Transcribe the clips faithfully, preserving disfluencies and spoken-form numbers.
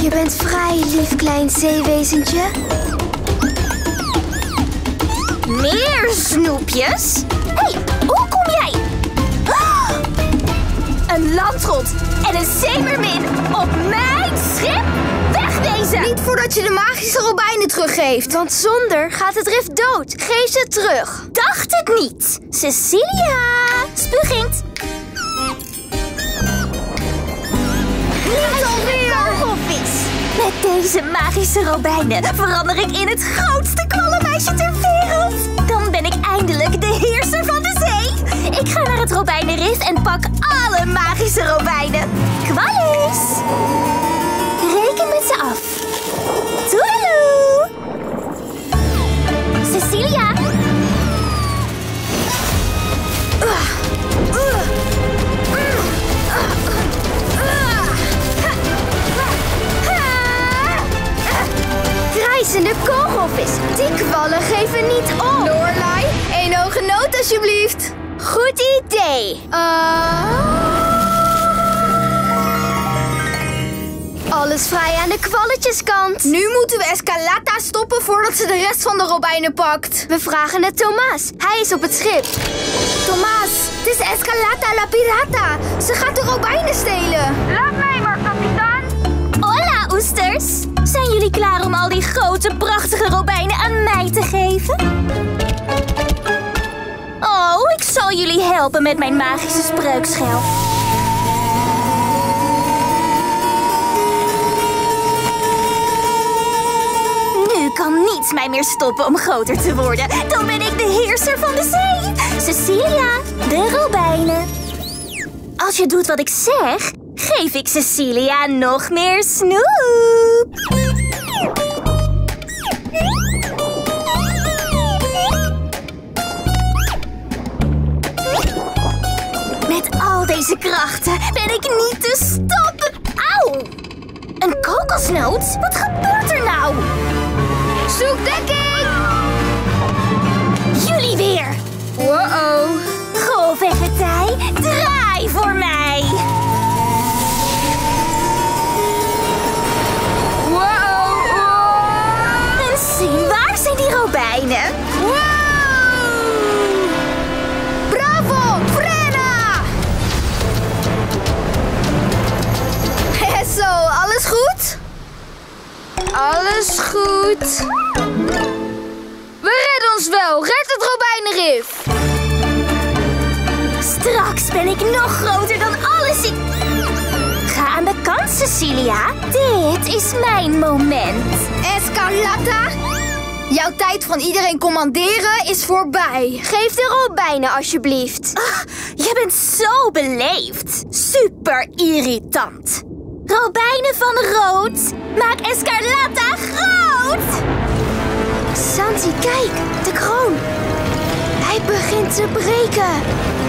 Je bent vrij, lief klein zeewezentje. Meer snoepjes? Hé, hey, hoe kom jij? Oh, een landrot en een zeemermin op mijn schip? Wegwezen! Niet voordat je de magische robijnen teruggeeft. Want zonder gaat het rif dood. Geef ze terug. Dacht het niet. Cecilia, spuginkt. Niet alweer! Kogelvis. Met deze magische robijnen verander ik in het grootste kwallenmeisje ter wereld. Dan ben ik eindelijk de heerser van de zee. Ik ga naar het robijnenrif en pak alle magische robijnen. Kwallis! Reken met ze af. Toedeloe! Cecilia! Uh, uh, uh, uh, uh. Krijzende kogelvis. Die kwallen geven niet op. Lorelei, één hoge noot alsjeblieft. Goed idee. Uh... Alles vrij aan de kwalletjeskant. Nu moeten we Escalata stoppen voordat ze de rest van de robijnen pakt. We vragen het Thomas. Hij is op het schip. Thomas, het is Escalata la pirata. Ze gaat de robijnen stelen. Laat mij maar, kapitein. Hola, oesters. Zijn jullie klaar om al die grote, prachtige robijnen aan mij te geven? Oh, ik zal jullie helpen met mijn magische spreukschel. Nu kan niets mij meer stoppen om groter te worden. Dan ben ik de heerser van de zee. Cecilia, de robijnen. Als je doet wat ik zeg, geef ik Cecilia nog meer snoep. Met al deze krachten ben ik niet te stoppen. Auw! Een kokosnoot? Wat gebeurt er nou? Zoek dekking! Jullie weer! Wow-oh. Golfvechtij, draai voor mij! Wow-oh. En zien, waar zijn die robijnen? Wow! Bravo! Frena! Zo, alles goed? Alles goed. We redden ons wel. Red het robijnenrif. Straks ben ik nog groter dan alles in... Ga aan de kant, Cecilia. Dit is mijn moment. Escalata, jouw tijd van iedereen commanderen is voorbij. Geef de robijnen alsjeblieft. Ah, je bent zo beleefd. Super irritant. Robijnen van rood. Maak Escarlata groot. Santi, kijk. De kroon. Hij begint te breken.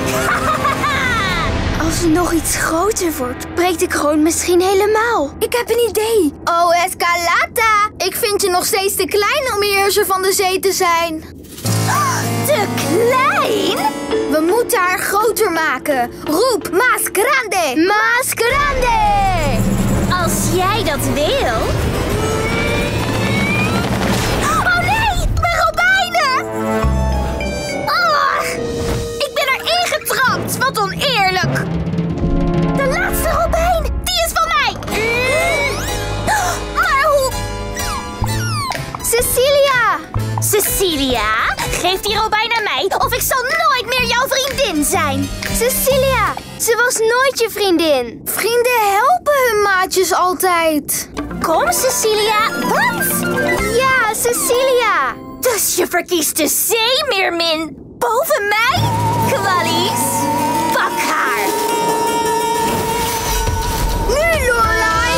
Als het nog iets groter wordt, breekt de kroon misschien helemaal. Ik heb een idee. Oh, Escalata. Ik vind je nog steeds te klein om heerser van de zee te zijn. Te klein? We moeten haar groter maken. Roep, Mas Grande. Mas Grande. Als jij dat wil... Oh nee, mijn robijnen! Oh, ik ben erin getrapt. Wat oneerlijk. De laatste robijn, die is van mij. Maar hoe... Cecilia. Cecilia, geef die robijn aan mij of ik zal nooit meer jouw vriendin zijn. Cecilia, ze was nooit je vriendin. Vrienden helpen hun maatjes altijd. Kom, Cecilia. Wat? Ja, Cecilia. Dus je verkiest de zeemeermin boven mij? Kwallies, pak haar. Nu, Lorelei.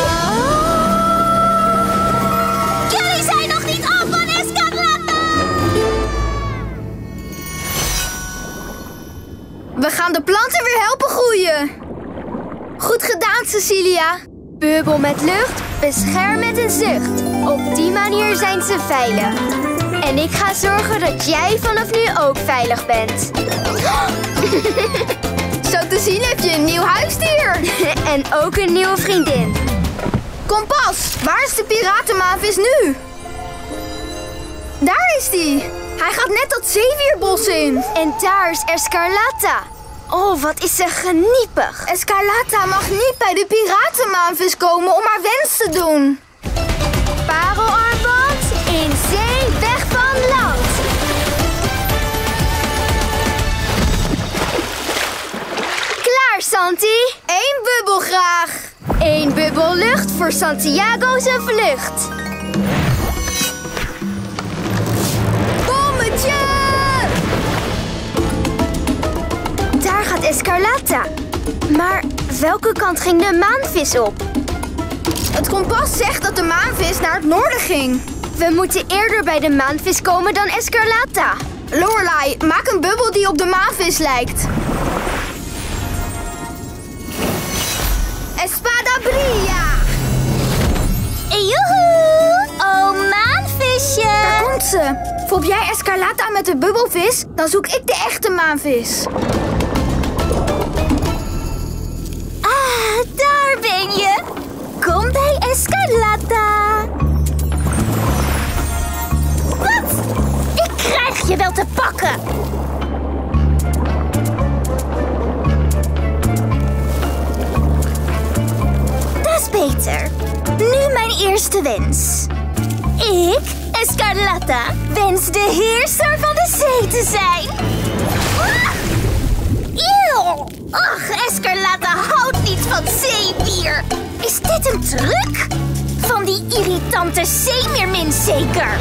Jullie zijn nog niet af van Escarlata. We gaan de planten weer helpen groeien. Goed gedaan, Cecilia. Bubbel met lucht, bescherm met een zucht. Op die manier zijn ze veilig. En ik ga zorgen dat jij vanaf nu ook veilig bent. Zo te zien heb je een nieuw huisdier. En ook een nieuwe vriendin. kompas! Waar is de piratenmaanvis nu? Daar is hij! Hij gaat net dat zeewierbos in. En daar is Escarlata. Oh, wat is ze geniepig. Escarlata mag niet bij de piratenmaanvis komen om haar wens te doen. Parelarmband, in zee, weg van land. Klaar, Santi. Eén bubbel graag. Eén bubbel lucht voor Santiago zijn vlucht. Bommetje! Daar gaat Escarlata. Maar welke kant ging de maanvis op? Het kompas zegt dat de maanvis naar het noorden ging. We moeten eerder bij de maanvis komen dan Escarlata. Lorelei, maak een bubbel die op de maanvis lijkt. Espada brilla! Joehoe! Oh, maanvisje! Daar komt ze. Fop jij Escarlata met de bubbelvis, dan zoek ik de echte maanvis. Ah, daar ben je. Kom bij Escarlata. Wat? Ik krijg je wel te pakken. Dat is beter. Nu mijn eerste wens. Ik, Escarlata, wens de heerser van de zee te zijn. Ah! Eeuw! Ach, Escarlata houdt niet van zeewier. Is dit een truc? Van die irritante zeemeermin zeker?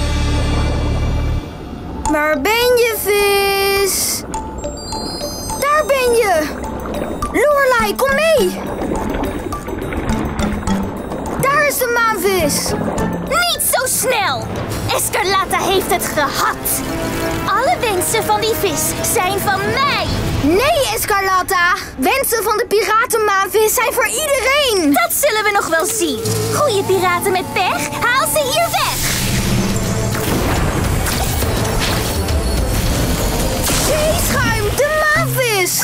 Waar ben je, vis? Daar ben je. Lorelei, kom mee. Daar is de maanvis. Niet zo snel! Escarlata heeft het gehad. Alle wensen van die vis zijn van mij. Nee, Escarlata. Wensen van de piratenmaanvis zijn voor iedereen. Dat zullen we nog wel zien. Goeie piraten met pech, haal ze hier weg. Zeeschuim, de maanvis.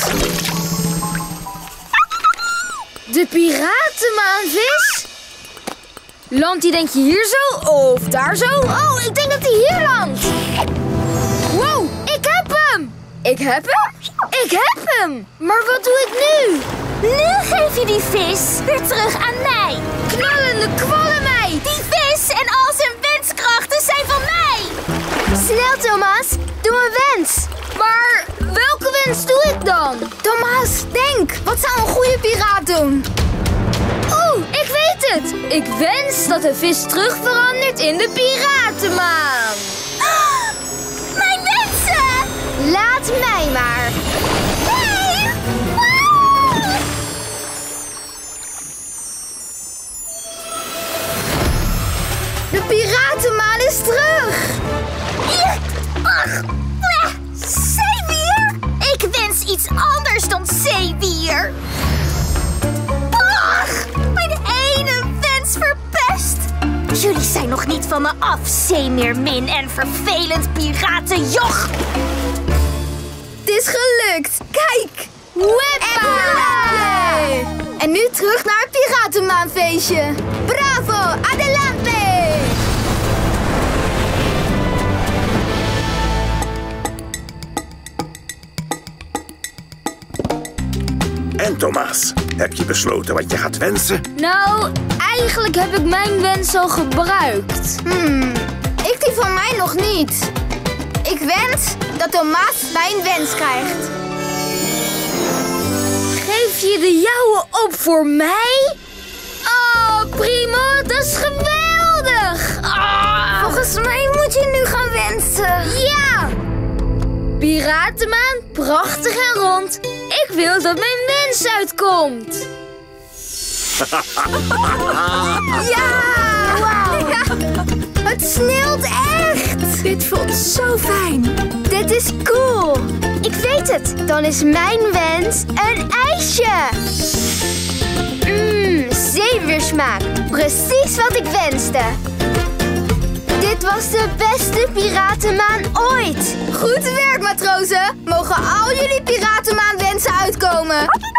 De piratenmaanvis? Landt die denk je hier zo of daar zo? Oh, ik denk dat hij hier landt. Wow, ik heb hem! Ik heb hem? Ik heb hem! Maar wat doe ik nu? Nu geef je die vis weer terug aan mij. Knallende kwallen mij! Die vis en al zijn wenskrachten zijn van mij. Snel, Thomas. Doe een wens. Maar welke wens doe ik dan? Thomas, denk. Wat zou een goede piraat doen? Oeh, ik weet het! Ik wens dat de vis terug verandert in de piratenmaan. Mijn wensen! Laat mij maar. Nee! Wow! De piratenmaan is terug. Ja, ach, bleh, zeewier? Ik wens iets anders dan zeewier. Ach, mijn ene wens verpest. Jullie zijn nog niet van me af, zeemeermin en vervelend piratenjoch. Het is gelukt. Kijk. Weppa! En nu terug naar het piratenmaanfeestje. Bravo, adelante! En Thomas, heb je besloten wat je gaat wensen? Nou, eigenlijk heb ik mijn wens al gebruikt. Hmm, ik die van mij nog niet. Ik wens dat Thomas mijn wens krijgt. Geef je de jouwe op voor mij? Oh, prima, dat is geweldig! Ah. Volgens mij moet je nu gaan wensen. Ja! Piratenmaan, prachtig en rond. Ik wil dat mijn wens uitkomt. Ja! Wauw! Het sneeuwt echt! Dit voelt zo fijn. Dit is cool. Ik weet het. Dan is mijn wens een ijsje. Mmm, zeewiersmaak. Precies wat ik wenste. Dit was de beste piratenmaan ooit. Goed werk, matrozen! Mogen al jullie piratenmaanwensen uitkomen!